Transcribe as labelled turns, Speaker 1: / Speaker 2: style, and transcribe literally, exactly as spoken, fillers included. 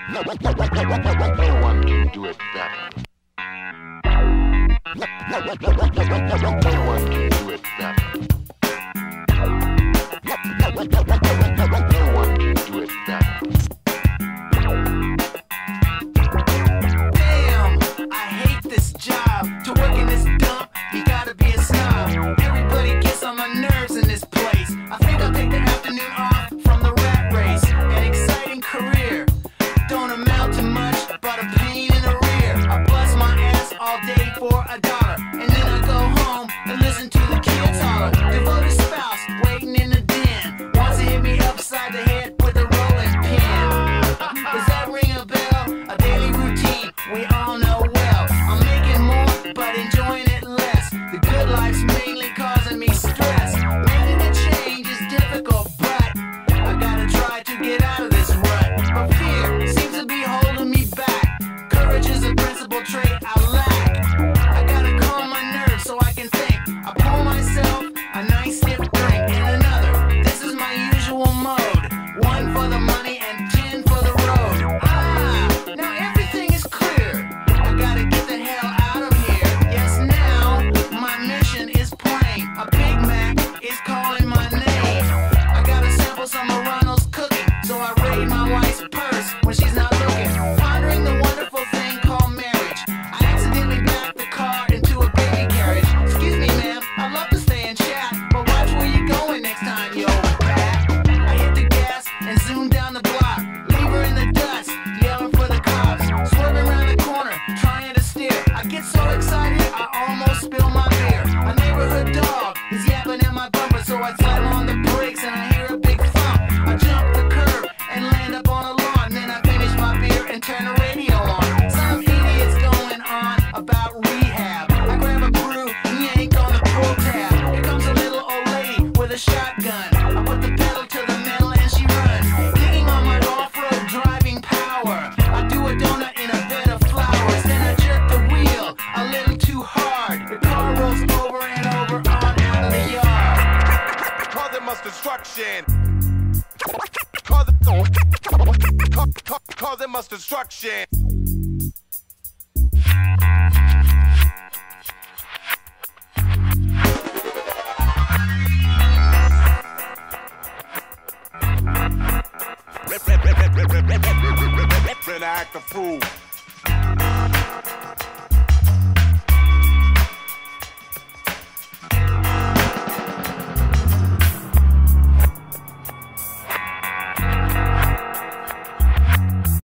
Speaker 1: No one can do it better. No one can do it better. No one can do it better.
Speaker 2: Damn, I hate this job. To work in this dump, you gotta be a snob. Everybody gets on my nerves in this place. I think I'll take the afternoon off from the rat race. An exciting career, don't amount to much but a pain in the rear. I bust my ass all day for a dollar, and then I go home and listen to the kids holler. Devoted spouse waiting in the den wants to hit me upside the head with a rolling pin. Does that ring a bell? A daily routine we all know well. I'm making more but enjoying it less. The good life's mainly causing me stress. Making a change is difficult, but I gotta try to get out of this rut. But fear seems to be holding me back. Courage is a principal trait I lack. I gotta calm my nerves so I can think. I pour myself a nice stiff drink and another. This is my usual mode. One for the money and ten for the road. Ah, now everything is clear. I gotta get the hell out of here. Yes, now my mission is plain. A Big Mac is calling my name. I gotta sample some of Ronald's cooking, so I raid my wife's purse when she's not looking. Pondering the wonderful thing called marriage, I accidentally backed the car into a baby carriage. Excuse me, ma'am, I'd love to stay and chat, but watch where you're going next time, you old bat. I hit the gas and zoom down the block, leave her in the dust, yelling for the cops. Swerving around the corner, trying to steer. I get so excited, I almost spill my beer. A neighborhood dog is yapping at my bumper, so I slam on the brakes and I hear a big thump. I jump the curb and land up on a lawn, then I finish my beer and turn the radio on. Some idiot's going on about rehab. I grab a brew and yank on the pull tab. Here comes a little old lady with a shotgun. I put the pedal to the metal and she runs, digging on my off-road driving power. I do a donut in a bed of flowers, then I jerk the wheel a little too hard. The car rolls over and over on out of the yard.
Speaker 3: Cause it must destruction. Cause it, cause, cause, cause it must destruction. Been act a fool.